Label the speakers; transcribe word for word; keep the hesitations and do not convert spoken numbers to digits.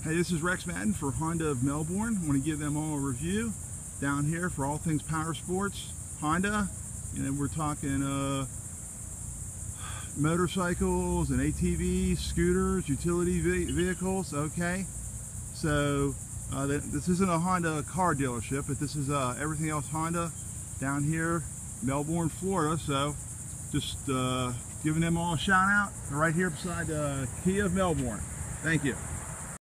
Speaker 1: Hey, this is Rex Madden for Honda of Melbourne. I want to give them all a review down here for all things power sports. Honda, you know, we're talking uh, motorcycles and A T Vs, scooters, utility vehicles. Okay, so uh, this isn't a Honda car dealership, but this is uh, everything else Honda down here, Melbourne, Florida. So just uh, giving them all a shout out right here beside the Kia of Melbourne. Thank you.